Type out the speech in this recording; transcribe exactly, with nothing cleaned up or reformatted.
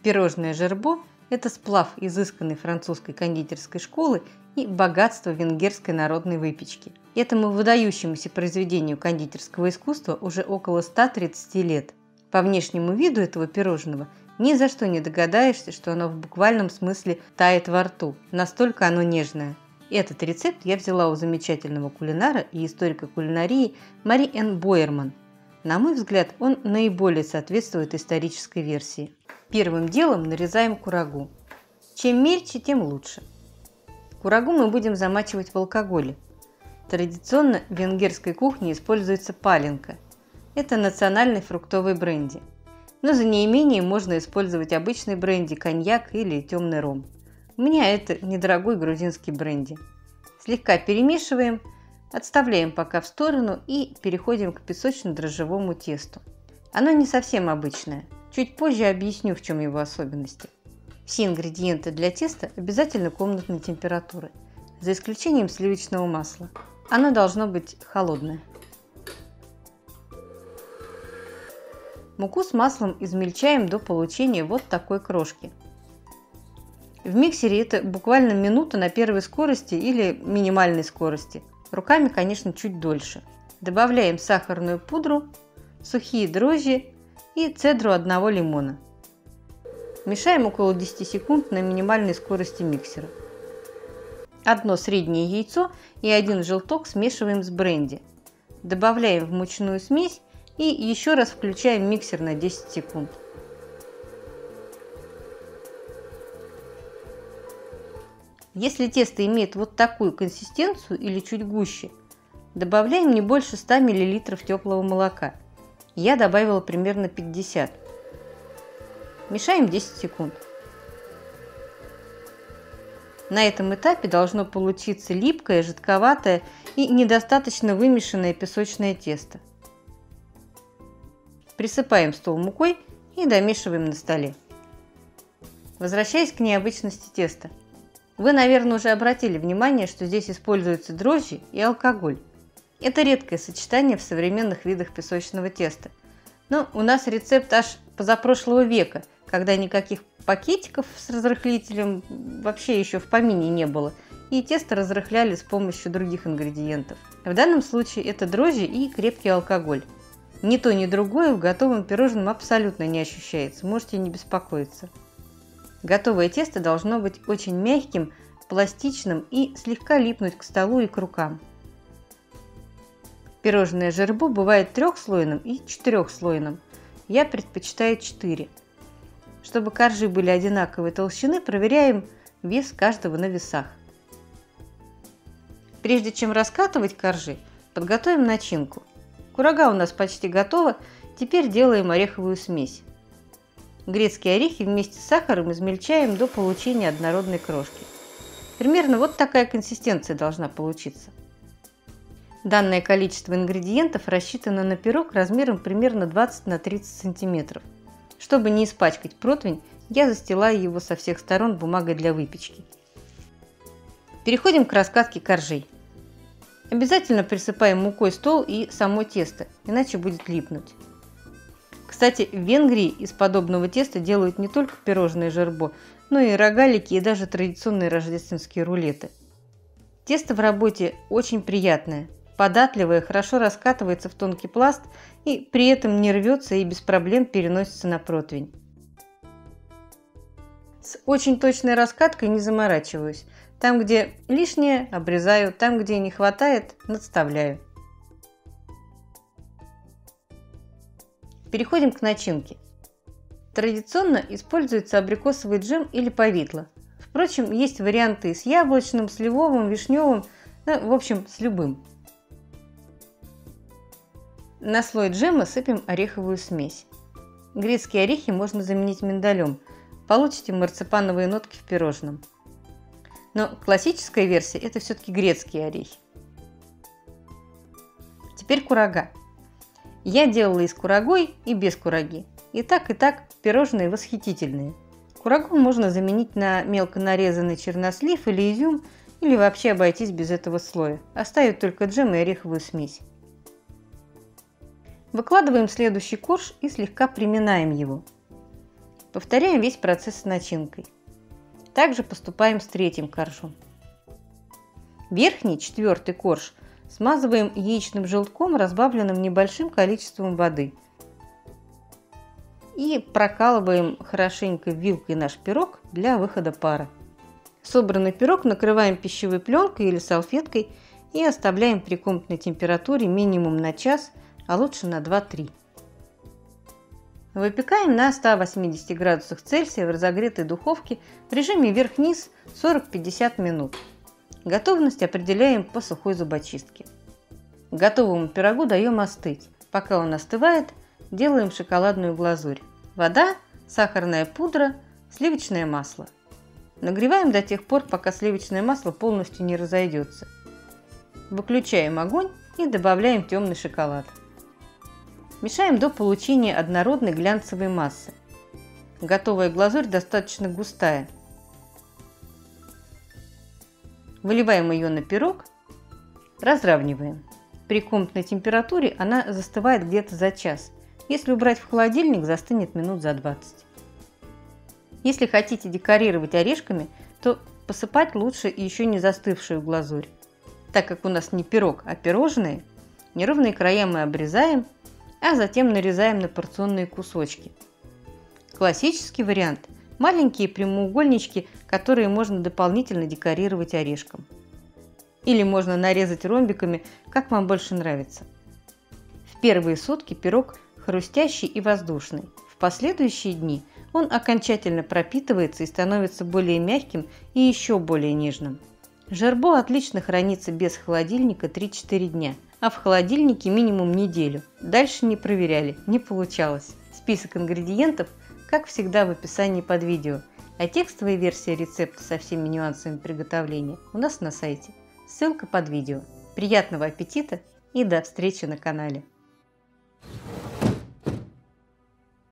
Пирожное жербо – это сплав изысканной французской кондитерской школы и богатство венгерской народной выпечки. Этому выдающемуся произведению кондитерского искусства уже около ста тридцати лет. По внешнему виду этого пирожного ни за что не догадаешься, что оно в буквальном смысле тает во рту, настолько оно нежное. Этот рецепт я взяла у замечательного кулинара и историка кулинарии Мари Энн Бойерман. На мой взгляд, он наиболее соответствует исторической версии. Первым делом нарезаем курагу. Чем мельче, тем лучше. Курагу мы будем замачивать в алкоголе. Традиционно в венгерской кухне используется паленка. Это национальный фруктовый бренди. Но за неимением можно использовать обычный бренди, коньяк или темный ром. У меня это недорогой грузинский бренди. Слегка перемешиваем, отставляем пока в сторону и переходим к песочно-дрожжевому тесту. Оно не совсем обычное. Чуть позже объясню, в чем его особенности. Все ингредиенты для теста обязательно комнатной температуры, за исключением сливочного масла. Оно должно быть холодное. Муку с маслом измельчаем до получения вот такой крошки. В миксере это буквально минута на первой скорости или минимальной скорости. Руками, конечно, чуть дольше. Добавляем сахарную пудру, сухие дрожжи и цедру одного лимона. Мешаем около десяти секунд на минимальной скорости миксера. Одно среднее яйцо и один желток смешиваем с бренди. Добавляем в мучную смесь и еще раз включаем миксер на десять секунд. Если тесто имеет вот такую консистенцию или чуть гуще, добавляем не больше ста миллилитров теплого молока. Я добавила примерно пятьдесят. Мешаем десять секунд. На этом этапе должно получиться липкое, жидковатое и недостаточно вымешанное песочное тесто. Присыпаем стол мукой и домешиваем на столе. Возвращаясь к необычности теста. Вы, наверное, уже обратили внимание, что здесь используются дрожжи и алкоголь. Это редкое сочетание в современных видах песочного теста. Но у нас рецепт аж позапрошлого века, когда никаких пакетиков с разрыхлителем вообще еще в помине не было, и тесто разрыхляли с помощью других ингредиентов. В данном случае это дрожжи и крепкий алкоголь. Ни то, ни другое в готовом пирожном абсолютно не ощущается, можете не беспокоиться. Готовое тесто должно быть очень мягким, пластичным и слегка липнуть к столу и к рукам. Пирожное жербо бывает трехслойным и четырехслойным. Я предпочитаю четыре. Чтобы коржи были одинаковой толщины, проверяем вес каждого на весах. Прежде чем раскатывать коржи, подготовим начинку. Курага у нас почти готова, теперь делаем ореховую смесь. Грецкие орехи вместе с сахаром измельчаем до получения однородной крошки. Примерно вот такая консистенция должна получиться. Данное количество ингредиентов рассчитано на пирог размером примерно двадцать на тридцать сантиметров. Чтобы не испачкать противень, я застилаю его со всех сторон бумагой для выпечки. Переходим к раскатке коржей. Обязательно присыпаем мукой стол и само тесто, иначе будет липнуть. Кстати, в Венгрии из подобного теста делают не только пирожное жербо, но и рогалики и даже традиционные рождественские рулеты. Тесто в работе очень приятное, податливое, хорошо раскатывается в тонкий пласт и при этом не рвется и без проблем переносится на противень. С очень точной раскаткой не заморачиваюсь. Там, где лишнее, обрезаю, там, где не хватает, надставляю. Переходим к начинке. Традиционно используется абрикосовый джем или повидло. Впрочем, есть варианты с яблочным, сливовым, вишневым, ну, в общем, с любым. На слой джема сыпем ореховую смесь. Грецкие орехи можно заменить миндалем. Получите марципановые нотки в пирожном. Но классическая версия – это все-таки грецкие орехи. Теперь курага. Я делала и с курагой, и без кураги. И так, и так пирожные восхитительные. Курагу можно заменить на мелко нарезанный чернослив или изюм, или вообще обойтись без этого слоя. Оставить только джем и ореховую смесь. Выкладываем следующий корж и слегка приминаем его. Повторяем весь процесс с начинкой. Также поступаем с третьим коржом. Верхний, четвертый корж смазываем яичным желтком, разбавленным небольшим количеством воды. И прокалываем хорошенько вилкой наш пирог для выхода пара. Собранный пирог накрываем пищевой пленкой или салфеткой и оставляем при комнатной температуре минимум на час, а лучше на два-три. Выпекаем на ста восьмидесяти градусах Цельсия в разогретой духовке в режиме вверх-вниз сорок-пятьдесят минут. Готовность определяем по сухой зубочистке. Готовому пирогу даем остыть. Пока он остывает, делаем шоколадную глазурь. Вода, сахарная пудра, сливочное масло. Нагреваем до тех пор, пока сливочное масло полностью не разойдется. Выключаем огонь и добавляем темный шоколад. Мешаем до получения однородной глянцевой массы. Готовая глазурь достаточно густая. Выливаем ее на пирог, разравниваем. При комнатной температуре она застывает где-то за час. Если убрать в холодильник, застынет минут за двадцать. Если хотите декорировать орешками, то посыпать лучше еще не застывшую глазурь. Так как у нас не пирог, а пирожные, неровные края мы обрезаем, а затем нарезаем на порционные кусочки. Классический вариант – маленькие прямоугольнички, которые можно дополнительно декорировать орешком. Или можно нарезать ромбиками, как вам больше нравится. В первые сутки пирог хрустящий и воздушный. В последующие дни он окончательно пропитывается и становится более мягким и еще более нежным. Жербо отлично хранится без холодильника три-четыре дня, а в холодильнике минимум неделю. Дальше не проверяли, не получалось. Список ингредиентов, как всегда, в описании под видео, а текстовая версия рецепта со всеми нюансами приготовления у нас на сайте. Ссылка под видео. Приятного аппетита и до встречи на канале!